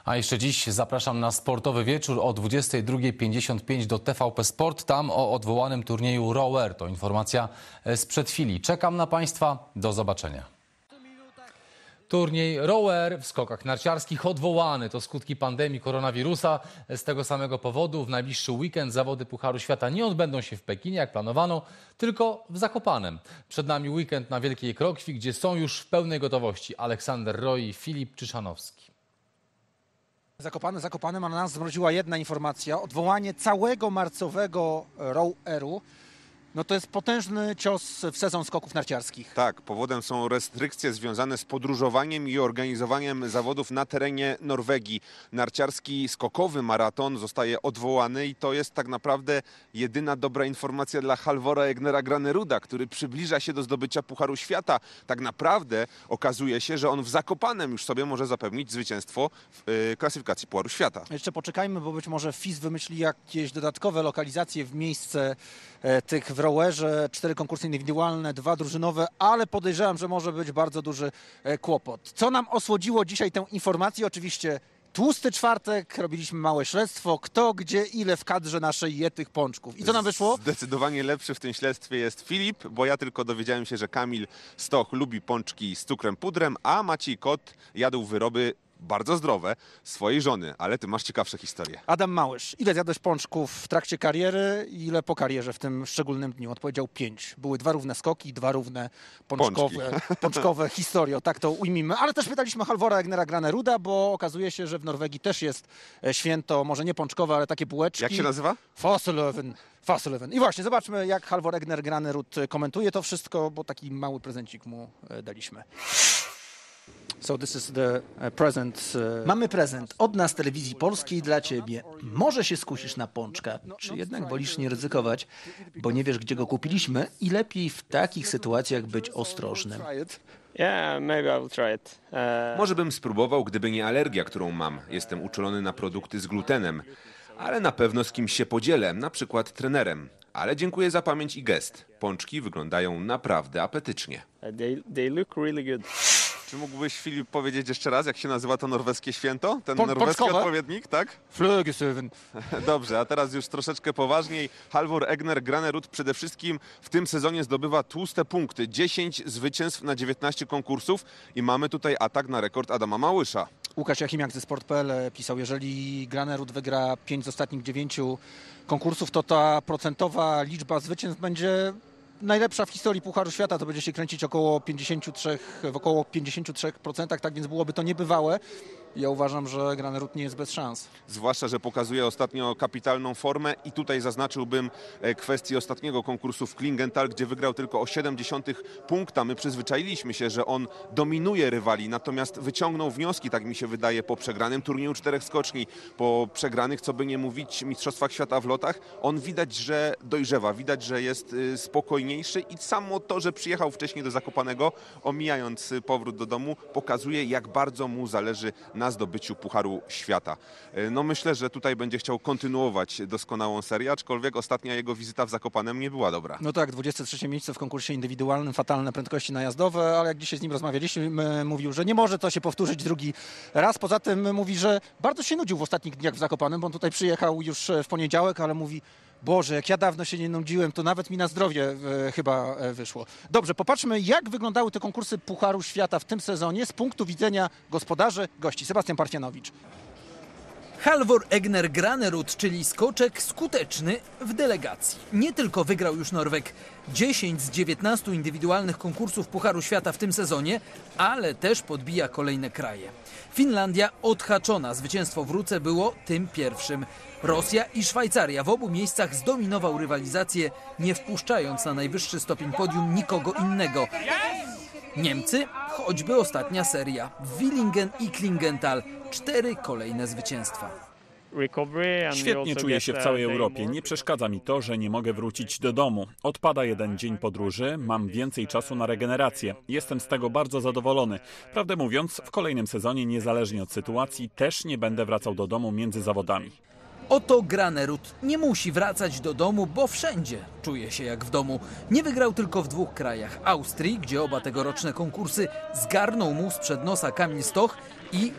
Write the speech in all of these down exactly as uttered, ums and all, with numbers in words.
A jeszcze dziś zapraszam na sportowy wieczór o dwudziestej drugiej pięćdziesiąt pięć do T V P Sport. Tam o odwołanym turnieju Rower. To informacja sprzed chwili. Czekam na Państwa. Do zobaczenia. Turniej Rower w skokach narciarskich odwołany. To skutki pandemii koronawirusa. Z tego samego powodu w najbliższy weekend zawody Pucharu Świata nie odbędą się w Pekinie, jak planowano, tylko w Zakopanem. Przed nami weekend na Wielkiej Krokwi, gdzie są już w pełnej gotowości Aleksander Roy i Filip Czyszanowski. Zakopane, Zakopanem, a na nas zmroziła jedna informacja. Odwołanie całego marcowego Roweru. No to jest potężny cios w sezon skoków narciarskich. Tak, powodem są restrykcje związane z podróżowaniem i organizowaniem zawodów na terenie Norwegii. Narciarski skokowy maraton zostaje odwołany i to jest tak naprawdę jedyna dobra informacja dla Halvora Egnera Graneruda, który przybliża się do zdobycia Pucharu Świata. Tak naprawdę okazuje się, że on w Zakopanem już sobie może zapewnić zwycięstwo w y, klasyfikacji Pucharu Świata. Jeszcze poczekajmy, bo być może F I S wymyśli jakieś dodatkowe lokalizacje w miejsce e, tych w rowerze. Cztery konkursy indywidualne, dwa drużynowe, ale podejrzewam, że może być bardzo duży e, kłopot. Co nam osłodziło dzisiaj tę informację? Oczywiście tłusty czwartek, robiliśmy małe śledztwo, kto, gdzie, ile w kadrze naszej je tych pączków. I co nam wyszło? Zdecydowanie lepszy w tym śledztwie jest Filip, bo ja tylko dowiedziałem się, że Kamil Stoch lubi pączki z cukrem pudrem, a Maciej Kot jadł wyroby bardzo zdrowe swojej żony, ale ty masz ciekawsze historie. Adam Małysz, ile zjadłeś pączków w trakcie kariery i ile po karierze w tym szczególnym dniu? Odpowiedział pięć. Były dwa równe skoki, dwa równe pączkowe, pączkowe historie, tak to ujmijmy. Ale też pytaliśmy Halvora Egnera Graneruda, bo okazuje się, że w Norwegii też jest święto, może nie pączkowe, ale takie bułeczki. Jak się nazywa? Fasselöven. Fasselöven. I właśnie, zobaczmy, jak Halvor Egner Granerud komentuje to wszystko, bo taki mały prezencik mu daliśmy. So this is the present. Mamy prezent od nas, Telewizji Polskiej, dla ciebie. Może się skusisz na pączka, czy jednak wolisz nie ryzykować, bo nie wiesz, gdzie go kupiliśmy i lepiej w takich sytuacjach być ostrożnym. Yeah, maybe I will try it. Uh... Może bym spróbował, gdyby nie alergia, którą mam. Jestem uczulony na produkty z glutenem, ale na pewno z kimś się podzielę, na przykład trenerem. Ale dziękuję za pamięć i gest. Pączki wyglądają naprawdę apetycznie. They, they look really good. Czy mógłbyś, Filip, powiedzieć jeszcze raz, jak się nazywa to norweskie święto? Ten Pon- norweski pączkowe? odpowiednik, tak? Flögesöven. Dobrze, a teraz już troszeczkę poważniej. Halvor Egner Granerud przede wszystkim w tym sezonie zdobywa tłuste punkty. dziesięć zwycięstw na dziewiętnaście konkursów i mamy tutaj atak na rekord Adama Małysza. Łukasz Jakimiak ze sport kropka p l pisał, jeżeli Granerud wygra pięć z ostatnich dziewięciu konkursów, to ta procentowa liczba zwycięstw będzie najlepsza w historii Pucharu Świata. To będzie się kręcić około pięćdziesiąt trzy, w około pięćdziesiąt trzy procent, tak więc byłoby to niebywałe. Ja uważam, że Granerud nie jest bez szans. Zwłaszcza, że pokazuje ostatnio kapitalną formę i tutaj zaznaczyłbym kwestię ostatniego konkursu w Klingenthal, gdzie wygrał tylko o siedem dziesiątych punkta. My przyzwyczailiśmy się, że on dominuje rywali, natomiast wyciągnął wnioski, tak mi się wydaje, po przegranym turnieju czterech skoczni, po przegranych, co by nie mówić, Mistrzostwach Świata w lotach. On widać, że dojrzewa, widać, że jest spokojniejszy i samo to, że przyjechał wcześniej do Zakopanego, omijając powrót do domu, pokazuje, jak bardzo mu zależy na na zdobyciu Pucharu Świata. No myślę, że tutaj będzie chciał kontynuować doskonałą serię, aczkolwiek ostatnia jego wizyta w Zakopanem nie była dobra. No tak, dwudzieste trzecie miejsce w konkursie indywidualnym, fatalne prędkości najazdowe, ale jak dzisiaj z nim rozmawialiśmy, mówił, że nie może to się powtórzyć drugi raz. Poza tym mówi, że bardzo się nudził w ostatnich dniach w Zakopanem, bo on tutaj przyjechał już w poniedziałek, ale mówi: Boże, jak ja dawno się nie nudziłem, to nawet mi na zdrowie e, chyba e, wyszło. Dobrze, popatrzmy, jak wyglądały te konkursy Pucharu Świata w tym sezonie z punktu widzenia gospodarzy, gości. Sebastian Parfianowicz. Halvor Egner Granerud, czyli skoczek skuteczny w delegacji. Nie tylko wygrał już Norweg dziesięć z dziewiętnastu indywidualnych konkursów Pucharu Świata w tym sezonie, ale też podbija kolejne kraje. Finlandia odhaczona, zwycięstwo w Ruce było tym pierwszym. Rosja i Szwajcaria w obu miejscach zdominował rywalizację, nie wpuszczając na najwyższy stopień podium nikogo innego. Niemcy, choćby ostatnia seria. Willingen i Klingenthal. Cztery kolejne zwycięstwa. Świetnie czuję się w całej Europie. Nie przeszkadza mi to, że nie mogę wrócić do domu. Odpada jeden dzień podróży, mam więcej czasu na regenerację. Jestem z tego bardzo zadowolony. Prawdę mówiąc, w kolejnym sezonie, niezależnie od sytuacji, też nie będę wracał do domu między zawodami. Oto Granerud nie musi wracać do domu, bo wszędzie czuje się jak w domu. Nie wygrał tylko w dwóch krajach. Austrii, gdzie oba tegoroczne konkursy zgarnął mu sprzed nosa Kamil Stoch, i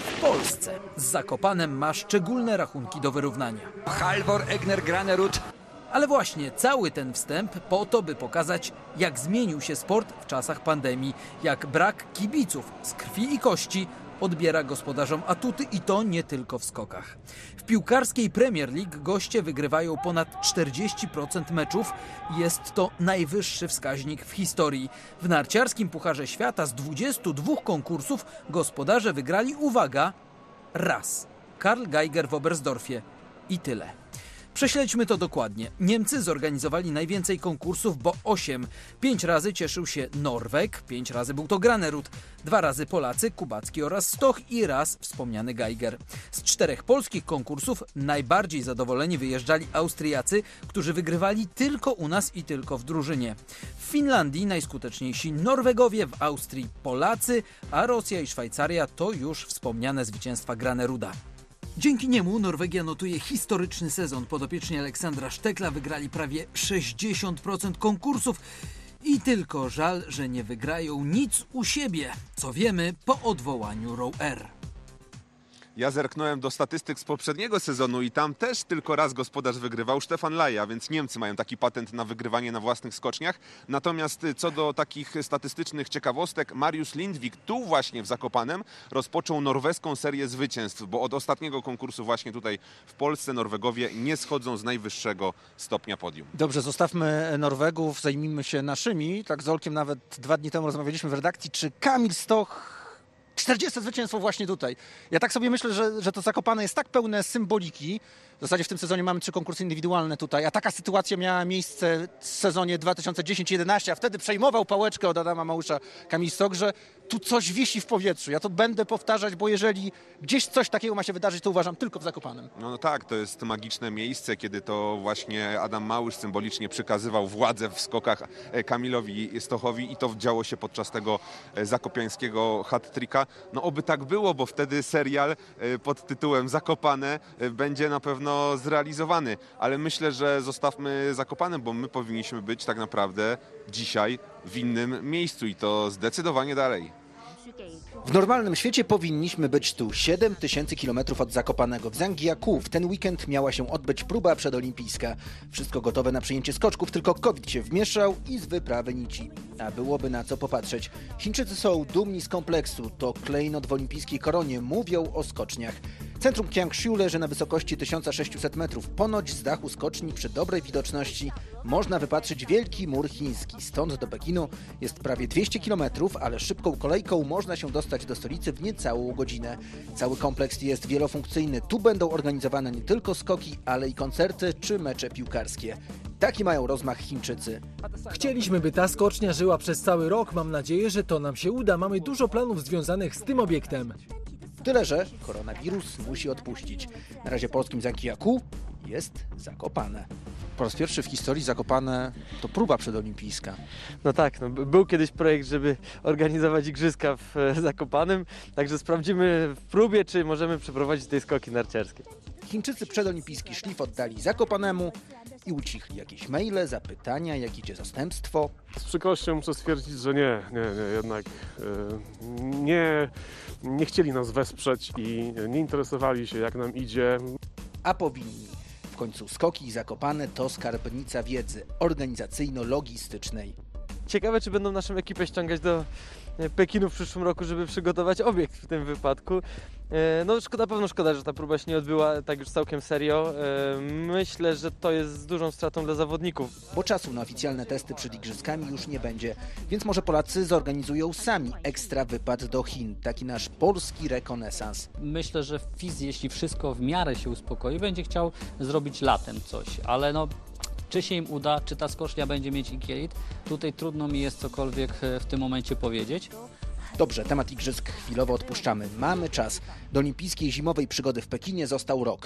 w Polsce. Z Zakopanem ma szczególne rachunki do wyrównania. Halvor Egner Granerud. Ale właśnie cały ten wstęp po to, by pokazać, jak zmienił się sport w czasach pandemii, jak brak kibiców z krwi i kości odbiera gospodarzom atuty i to nie tylko w skokach. W piłkarskiej Premier League goście wygrywają ponad czterdzieści procent meczów i jest to najwyższy wskaźnik w historii. W narciarskim Pucharze Świata z dwudziestu dwóch konkursów gospodarze wygrali, uwaga, raz. Karl Geiger w Oberstdorfie i tyle. Prześledźmy to dokładnie. Niemcy zorganizowali najwięcej konkursów, bo osiem. Pięć razy cieszył się Norweg, pięć razy był to Granerud, dwa razy Polacy, Kubacki oraz Stoch i raz wspomniany Geiger. Z czterech polskich konkursów najbardziej zadowoleni wyjeżdżali Austriacy, którzy wygrywali tylko u nas i tylko w drużynie. W Finlandii najskuteczniejsi Norwegowie, w Austrii Polacy, a Rosja i Szwajcaria to już wspomniane zwycięstwa Graneruda. Dzięki niemu Norwegia notuje historyczny sezon. Podopieczni Aleksandra Sztekla wygrali prawie sześćdziesiąt procent konkursów i tylko żal, że nie wygrają nic u siebie, co wiemy po odwołaniu Row Air. Ja zerknąłem do statystyk z poprzedniego sezonu i tam też tylko raz gospodarz wygrywał, Stefan Laie, a więc Niemcy mają taki patent na wygrywanie na własnych skoczniach. Natomiast co do takich statystycznych ciekawostek, Mariusz Lindvik tu właśnie w Zakopanem rozpoczął norweską serię zwycięstw, bo od ostatniego konkursu właśnie tutaj w Polsce Norwegowie nie schodzą z najwyższego stopnia podium. Dobrze, zostawmy Norwegów, zajmijmy się naszymi. Tak z Olkiem nawet dwa dni temu rozmawialiśmy w redakcji, czy Kamil Stoch czterdzieste zwycięstwo właśnie tutaj. Ja tak sobie myślę, że, że to Zakopane jest tak pełne symboliki. W zasadzie w tym sezonie mamy trzy konkursy indywidualne tutaj, a taka sytuacja miała miejsce w sezonie dwa tysiące dziesiątym jedenastym, a wtedy przejmował pałeczkę od Adama Małysza Kamil Stoch, że tu coś wisi w powietrzu. Ja to będę powtarzać, bo jeżeli gdzieś coś takiego ma się wydarzyć, to uważam tylko w Zakopanem. No, no tak, to jest magiczne miejsce, kiedy to właśnie Adam Małysz symbolicznie przekazywał władzę w skokach Kamilowi Stochowi i to działo się podczas tego zakopiańskiego hat-tricka. No oby tak było, bo wtedy serial pod tytułem Zakopane będzie na pewno zrealizowany, ale myślę, że zostawmy Zakopane, bo my powinniśmy być tak naprawdę dzisiaj w innym miejscu i to zdecydowanie dalej. W normalnym świecie powinniśmy być tu siedem tysięcy kilometrów od Zakopanego. W Zhangjiakou w ten weekend miała się odbyć próba przedolimpijska. Wszystko gotowe na przyjęcie skoczków, tylko COVID się wmieszał i z wyprawy nici. A byłoby na co popatrzeć. Chińczycy są dumni z kompleksu. To klejnot w olimpijskiej koronie. Mówią o skoczniach. Centrum Kiangshu leży na wysokości tysiąc sześćset metrów. Ponoć z dachu skoczni przy dobrej widoczności można wypatrzyć wielki mur chiński. Stąd do Pekinu jest prawie dwieście kilometrów, ale szybką kolejką można się dostać do stolicy w niecałą godzinę. Cały kompleks jest wielofunkcyjny. Tu będą organizowane nie tylko skoki, ale i koncerty czy mecze piłkarskie. Taki mają rozmach Chińczycy. Chcieliśmy, by ta skocznia żyła przez cały rok. Mam nadzieję, że to nam się uda. Mamy dużo planów związanych z tym obiektem. Tyle, że koronawirus musi odpuścić. Na razie polskim Zhangjiakou jest Zakopane. Po raz pierwszy w historii Zakopane to próba przedolimpijska. No tak, no, był kiedyś projekt, żeby organizować igrzyska w e, Zakopanem, także sprawdzimy w próbie, czy możemy przeprowadzić te skoki narciarskie. Chińczycy przedolimpijski szlif oddali Zakopanemu i ucichli. Jakieś maile, zapytania, jak idzie zastępstwo. Z przykrością muszę stwierdzić, że nie, nie, nie jednak e, nie, nie chcieli nas wesprzeć i nie interesowali się, jak nam idzie. A powinni. W końcu skoki i Zakopane to skarbnica wiedzy organizacyjno-logistycznej. Ciekawe, czy będą naszą ekipę ściągać do Pekinu w przyszłym roku, żeby przygotować obiekt w tym wypadku. No szkoda, na pewno szkoda, że ta próba się nie odbyła tak już całkiem serio. Myślę, że to jest z dużą stratą dla zawodników. Bo czasu na oficjalne testy przed igrzyskami już nie będzie, więc może Polacy zorganizują sami ekstra wypad do Chin. Taki nasz polski rekonesans. Myślę, że Fizz, jeśli wszystko w miarę się uspokoi, będzie chciał zrobić latem coś, ale no czy się im uda, czy ta skocznia będzie mieć ikielit, tutaj trudno mi jest cokolwiek w tym momencie powiedzieć. Dobrze, temat igrzysk chwilowo odpuszczamy. Mamy czas. Do olimpijskiej zimowej przygody w Pekinie został rok.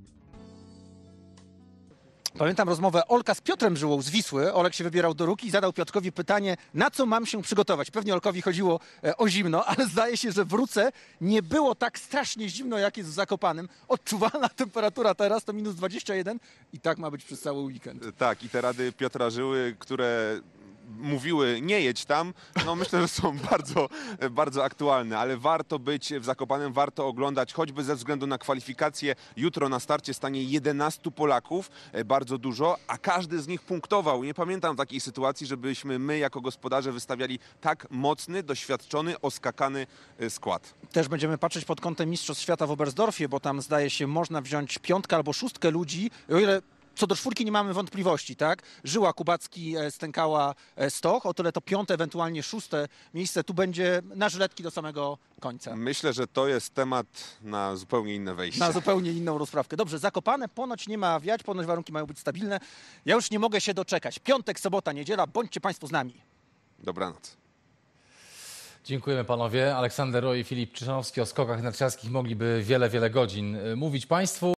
Pamiętam rozmowę Olka z Piotrem Żyłą z Wisły. Olek się wybierał do Ruki i zadał Piotrkowi pytanie, na co mam się przygotować. Pewnie Olkowi chodziło o zimno, ale zdaje się, że w Ruce nie było tak strasznie zimno, jak jest w Zakopanem. Odczuwalna temperatura teraz to minus dwadzieścia jeden i tak ma być przez cały weekend. Tak, i te rady Piotra Żyły, które mówiły nie jedź tam, no myślę, że są bardzo, bardzo aktualne, ale warto być w Zakopanem, warto oglądać, choćby ze względu na kwalifikacje. Jutro na starcie stanie jedenastu Polaków, bardzo dużo, a każdy z nich punktował. Nie pamiętam takiej sytuacji, żebyśmy my jako gospodarze wystawiali tak mocny, doświadczony, oskakany skład. Też będziemy patrzeć pod kątem Mistrzostw Świata w Oberstdorfie, bo tam zdaje się można wziąć piątkę albo szóstkę ludzi, o ile co do czwórki nie mamy wątpliwości, tak? Żyła, Kubacki, Stękała, Stoch, o tyle to piąte, ewentualnie szóste miejsce tu będzie na żyletki do samego końca. Myślę, że to jest temat na zupełnie inne wejście. Na zupełnie inną rozprawkę. Dobrze, Zakopane ponoć nie ma wiać, ponoć warunki mają być stabilne. Ja już nie mogę się doczekać. Piątek, sobota, niedziela, bądźcie Państwo z nami. Dobranoc. Dziękujemy panowie. Aleksander Roy i Filip Czyżanowski o skokach narciarskich mogliby wiele, wiele godzin mówić Państwu.